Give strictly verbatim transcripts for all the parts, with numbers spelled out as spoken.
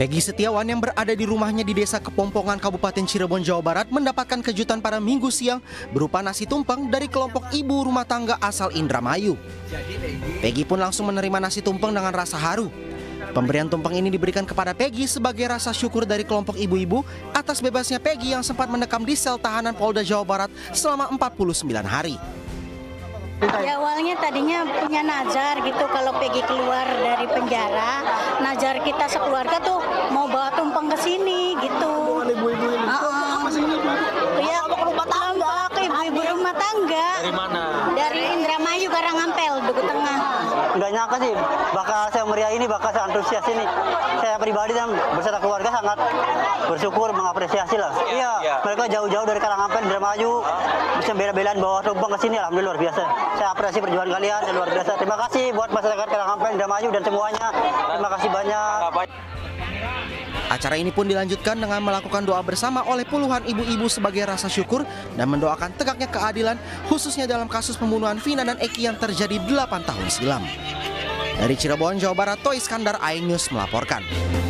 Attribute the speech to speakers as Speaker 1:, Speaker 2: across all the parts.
Speaker 1: Peggy Setiawan yang berada di rumahnya di Desa Kepompongan, Kabupaten Cirebon, Jawa Barat mendapatkan kejutan pada Minggu siang berupa nasi tumpeng dari kelompok ibu rumah tangga asal Indramayu. Peggy pun langsung menerima nasi tumpeng dengan rasa haru. Pemberian tumpeng ini diberikan kepada Peggy sebagai rasa syukur dari kelompok ibu-ibu atas bebasnya Peggy yang sempat mendekam di sel tahanan Polda Jawa Barat selama empat puluh sembilan hari.
Speaker 2: Ya, awalnya tadinya punya nazar gitu kalau Peggy keluar dari penjara, nazar kita sekeluarga tuh mau bawa tumpeng ke sini gitu.
Speaker 3: Ibu-ibu ini.
Speaker 2: Uh-uh. Ya, rumah tangga, ke ibu-ibu rumah tangga.
Speaker 3: Dari mana?
Speaker 2: Dari Indramayu, Karangampel, Duku Tengah.
Speaker 4: Nggak nyangka sih, bakal saya meriah ini, bakal saya antusias ini. Saya pribadi dan beserta keluarga sangat bersyukur, mengapresiasi lah. Iya, ya. Mereka jauh-jauh dari Karangampel, Indramayu, bisa bela-belaan bawa tumpeng ke sini, alhamdulillah luar biasa. Saya apresiasi perjuangan kalian, luar biasa. Terima kasih buat masyarakat Karangampel, Indramayu dan semuanya. Terima kasih banyak.
Speaker 1: Acara ini pun dilanjutkan dengan melakukan doa bersama oleh puluhan ibu-ibu sebagai rasa syukur dan mendoakan tegaknya keadilan khususnya dalam kasus pembunuhan Vina dan Eki yang terjadi delapan tahun silam. Dari Cirebon, Jawa Barat, Toy Iskandar, iNews melaporkan.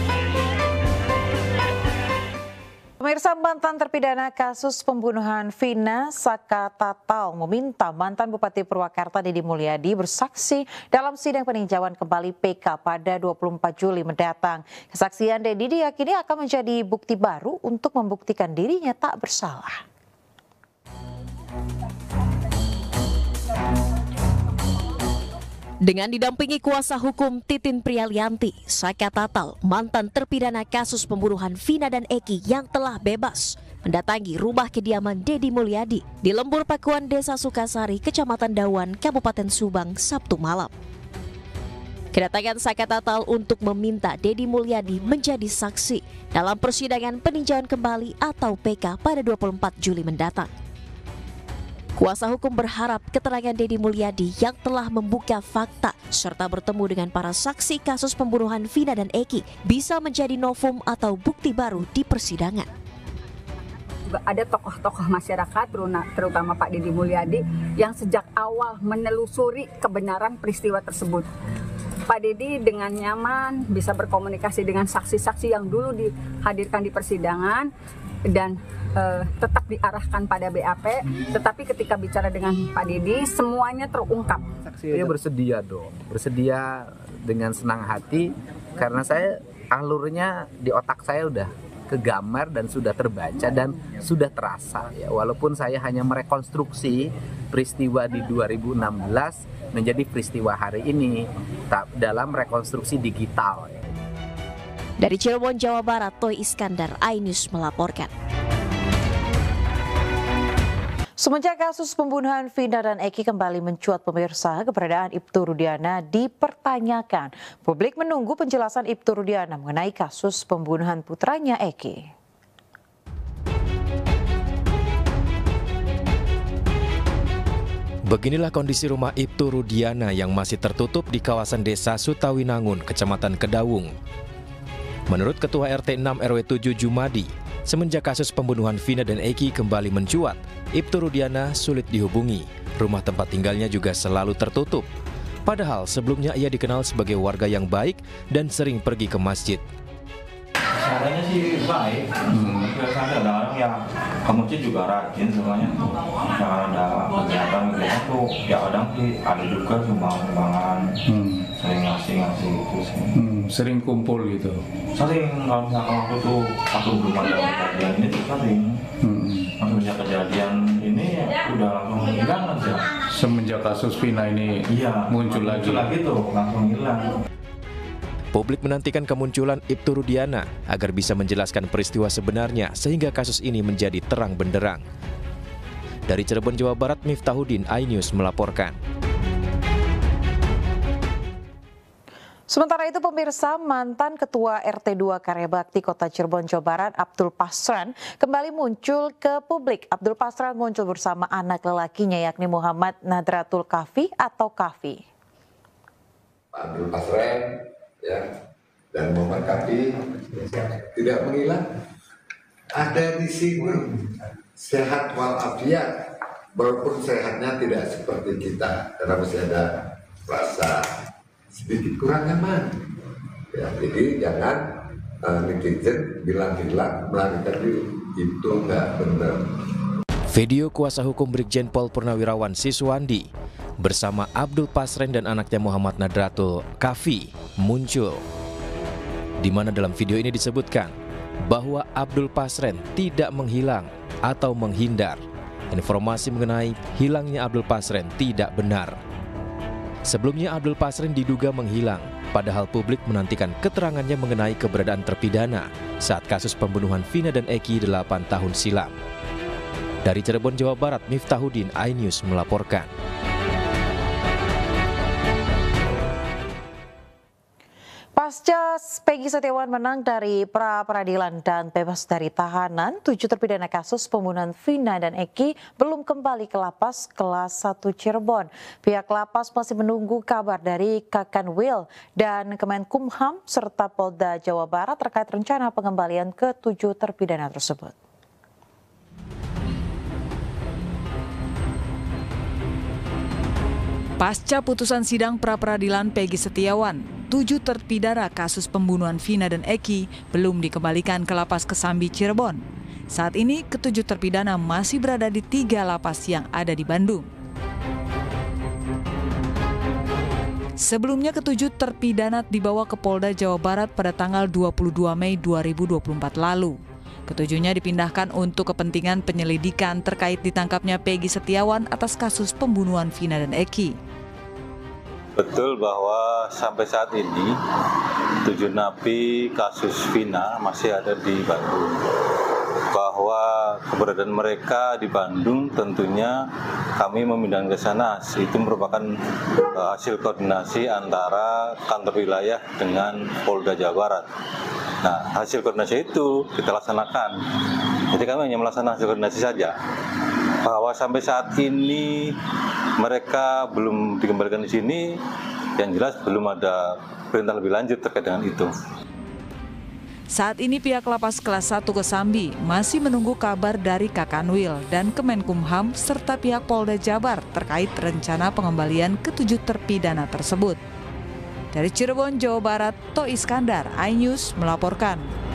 Speaker 5: Pemirsa, mantan terpidana kasus pembunuhan Vina Sakatatal meminta mantan Bupati Purwakarta Deddy Mulyadi bersaksi dalam sidang peninjauan kembali P K pada dua puluh empat Juli mendatang. Kesaksian Deddy diyakini akan menjadi bukti baru untuk membuktikan dirinya tak bersalah.
Speaker 6: Dengan didampingi kuasa hukum Titin Prialianti, Sakatatal, mantan terpidana kasus pembunuhan Vina dan Eki yang telah bebas, mendatangi rumah kediaman Deddy Mulyadi di Lembur Pakuan, Desa Sukasari, Kecamatan Dawan, Kabupaten Subang, Sabtu malam. Kedatangan Sakatatal untuk meminta Deddy Mulyadi menjadi saksi dalam persidangan peninjauan kembali atau P K pada dua puluh empat Juli mendatang. Kuasa hukum berharap keterangan Deddy Mulyadi yang telah membuka fakta serta bertemu dengan para saksi kasus pembunuhan Vina dan Eki bisa menjadi novum atau bukti baru di persidangan.
Speaker 7: Juga ada tokoh-tokoh masyarakat, terutama Pak Deddy Mulyadi, yang sejak awal menelusuri kebenaran peristiwa tersebut. Pak Deddy dengan nyaman bisa berkomunikasi dengan saksi-saksi yang dulu dihadirkan di persidangan dan uh, tetap diarahkan pada B A P, tetapi ketika bicara dengan Pak Deddy semuanya terungkap.
Speaker 8: Saya bersedia dong, bersedia dengan senang hati karena saya alurnya di otak saya udah kegambar dan sudah terbaca dan sudah terasa ya, walaupun saya hanya merekonstruksi peristiwa di dua ribu enam belas menjadi peristiwa hari ini dalam rekonstruksi digital.
Speaker 6: Dari Cirebon, Jawa Barat, Toy Iskandar, iNews melaporkan.
Speaker 5: Semenjak kasus pembunuhan Vina dan Eki kembali mencuat, pemirsa, keberadaan Ibtu Rudiana dipertanyakan. Publik menunggu penjelasan Ibtu Rudiana mengenai kasus pembunuhan putranya Eki.
Speaker 9: Beginilah kondisi rumah Ibtu Rudiana yang masih tertutup di kawasan Desa Sutawinangun, Kecamatan Kedawung. Menurut Ketua R T enam R W tujuh Jumadi, semenjak kasus pembunuhan Vina dan Eki kembali mencuat, Ibtu Rudiana sulit dihubungi. Rumah tempat tinggalnya juga selalu tertutup. Padahal sebelumnya ia dikenal sebagai warga yang baik dan sering pergi ke masjid.
Speaker 10: Caranya sih baik, hmm. biasanya ada orang yang ke masjid juga rajin semuanya. Yang ada kegiatan gitu tuh, ya kadang sih ada juga sumbangan, hmm. sering ngasih-ngasih gitu sih.
Speaker 11: Hmm, sering kumpul gitu?
Speaker 10: Sering, kalau misalkan waktu tuh aku belum ada kejadian ini tuh sering. Hmm. Semenjak kejadian ini udah langsung hilang aja.
Speaker 11: Semenjak kasus Vina ini
Speaker 10: iya,
Speaker 11: muncul lagi?
Speaker 10: Muncul lagi tuh, langsung hilang.
Speaker 9: Publik menantikan kemunculan Ibtu Rudiana agar bisa menjelaskan peristiwa sebenarnya sehingga kasus ini menjadi terang benderang. Dari Cirebon, Jawa Barat, Miftahudin, iNews melaporkan.
Speaker 5: Sementara itu, pemirsa, mantan Ketua R T dua Karyabakti Kota Cirebon, Jawa Barat, Abdul Pasran, kembali muncul ke publik. Abdul Pasran muncul bersama anak lelakinya yakni Muhammad Nadratul Kafi atau Kafi.
Speaker 12: Abdul Pasran ya, dan Muhammad Kafi tidak menghilang, ada di sini sehat walafiat, walaupun sehatnya tidak seperti kita karena masih ada rasa sedikit kurang nyaman ya, jadi jangan uh, netizen bilang hilang, melarikan diri. Itu nggak benar.
Speaker 9: Video kuasa hukum Brigjen Pol Purnawirawan Siswandi bersama Abdul Pasren dan anaknya Muhammad Nadratul Kafi muncul, di mana dalam video ini disebutkan bahwa Abdul Pasren tidak menghilang atau menghindar. Informasi mengenai hilangnya Abdul Pasren tidak benar. Sebelumnya Abdul Pasren diduga menghilang, padahal publik menantikan keterangannya mengenai keberadaan terpidana saat kasus pembunuhan Vina dan Eki delapan tahun silam. Dari Cirebon, Jawa Barat, Miftahudin, iNews melaporkan.
Speaker 5: Pasca Peggy Setiawan menang dari pra-peradilan dan bebas dari tahanan, tujuh terpidana kasus pembunuhan Vina dan Eki belum kembali ke lapas kelas satu Cirebon. Pihak lapas masih menunggu kabar dari Kakanwil dan Kemenkumham serta Polda Jawa Barat terkait rencana pengembalian ke tujuh terpidana tersebut.
Speaker 3: Pasca putusan sidang pra-peradilan Peggy Setiawan, tujuh terpidana kasus pembunuhan Vina dan Eki belum dikembalikan ke lapas Kesambi Cirebon. Saat ini, ketujuh terpidana masih berada di tiga lapas yang ada di Bandung. Sebelumnya, ketujuh terpidana dibawa ke Polda Jawa Barat pada tanggal dua puluh dua Mei dua ribu dua puluh empat lalu. Ketujuhnya dipindahkan untuk kepentingan penyelidikan terkait ditangkapnya Peggy Setiawan atas kasus pembunuhan Vina dan Eki.
Speaker 13: Betul bahwa sampai saat ini tujuh napi kasus Vina masih ada di Bandung. Bahwa keberadaan mereka di Bandung tentunya kami memindahkan ke sana. Itu merupakan hasil koordinasi antara kantor wilayah dengan Polda Jawa Barat. Nah, hasil koordinasi itu kita laksanakan. Jadi kami hanya melaksanakan hasil koordinasi saja. Bahwa sampai saat ini mereka belum dikembalikan di sini, yang jelas belum ada perintah lebih lanjut terkait dengan itu.
Speaker 3: Saat ini pihak lapas kelas satu Kesambi masih menunggu kabar dari Kakanwil dan Kemenkumham serta pihak Polda Jabar terkait rencana pengembalian ketujuh terpidana tersebut. Dari Cirebon, Jawa Barat, To Iskandar, iNews melaporkan.